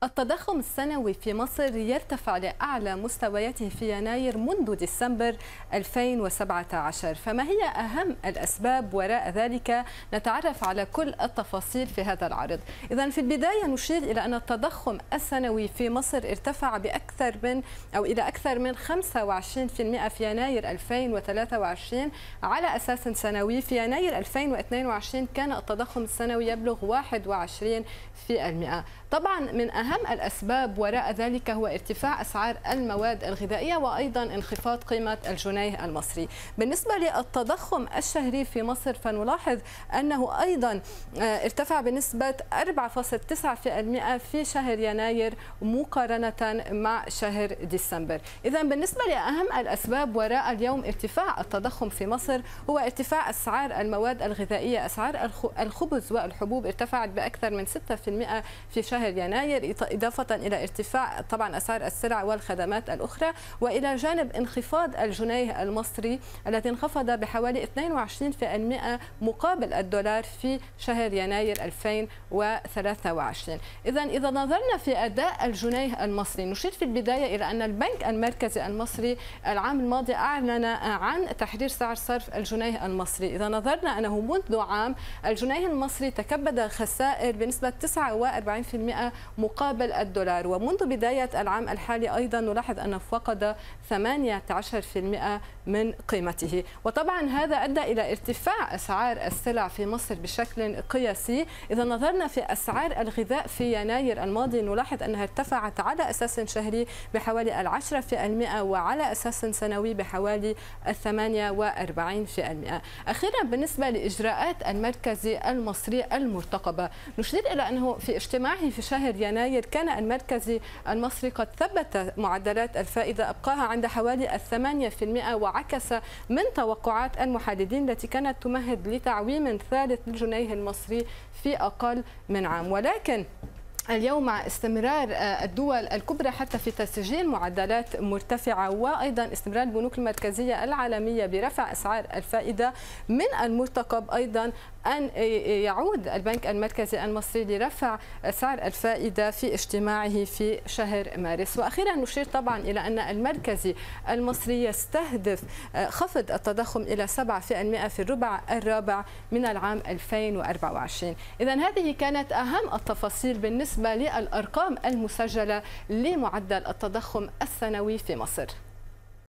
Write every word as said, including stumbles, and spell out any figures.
التضخم السنوي في مصر يرتفع لأعلى مستوياته في يناير منذ ديسمبر ألفين وسبعة عشر، فما هي أهم الأسباب وراء ذلك؟ نتعرف على كل التفاصيل في هذا العرض. إذن في البداية نشير إلى أن التضخم السنوي في مصر ارتفع بأكثر من أو إلى أكثر من خمسة وعشرين بالمئة في يناير ألفين وثلاثة وعشرين على أساس سنوي. في يناير ألفين واثنين وعشرين كان التضخم السنوي يبلغ واحد وعشرين بالمئة. طبعا من أهم الأسباب وراء ذلك هو ارتفاع أسعار المواد الغذائية وأيضا انخفاض قيمة الجنيه المصري. بالنسبة للتضخم الشهري في مصر فنلاحظ أنه أيضا ارتفع بنسبة أربعة فاصلة تسعة بالمئة في شهر يناير مقارنة مع شهر ديسمبر. إذا بالنسبة لأهم الأسباب وراء اليوم ارتفاع التضخم في مصر هو ارتفاع أسعار المواد الغذائية. أسعار الخبز والحبوب ارتفعت بأكثر من ستة بالمئة في شهر يناير، إضافة إلى ارتفاع طبعا أسعار السلع والخدمات الأخرى، وإلى جانب انخفاض الجنيه المصري الذي انخفض بحوالي اثنين وعشرين بالمئة مقابل الدولار في شهر يناير ألفين وثلاثة وعشرين. إذا إذا نظرنا في أداء الجنيه المصري نشير في البداية إلى أن البنك المركزي المصري العام الماضي أعلن عن تحرير سعر صرف الجنيه المصري. إذا نظرنا أنه منذ عام الجنيه المصري تكبد خسائر بنسبة تسعة وأربعين بالمئة مقابل الدولار، ومنذ بداية العام الحالي أيضا نلاحظ أنه فقد ثمانية عشر بالمئة من قيمته. وطبعا هذا أدى إلى ارتفاع أسعار السلع في مصر بشكل قياسي. إذا نظرنا في أسعار الغذاء في يناير الماضي نلاحظ أنها ارتفعت على أساس شهري بحوالي العشرة بالمئة وعلى أساس سنوي بحوالي الثمانية وأربعين بالمئة. أخيرا بالنسبة لإجراءات المركزي المصري المرتقبة نشير إلى أنه في اجتماعه في شهر يناير كان المركزي المصري قد ثبت معدلات الفائدة أبقاها عند حوالي الثمانية بالمئة، وعكس من توقعات المحللين التي كانت تمهد لتعويم ثالث للجنيه المصري في أقل من عام. ولكن اليوم مع استمرار الدول الكبرى حتى في تسجيل معدلات مرتفعة وأيضا استمرار البنوك المركزية العالمية برفع أسعار الفائدة، من المرتقب أيضا أن يعود البنك المركزي المصري لرفع سعر الفائدة في اجتماعه في شهر مارس. وأخيرا نشير طبعا إلى أن المركزي المصري يستهدف خفض التضخم إلى سبعة بالمئة في الربع الرابع من العام ألفين وأربعة وعشرين. إذا هذه كانت أهم التفاصيل بالنسبة للأرقام المسجلة لمعدل التضخم السنوي في مصر.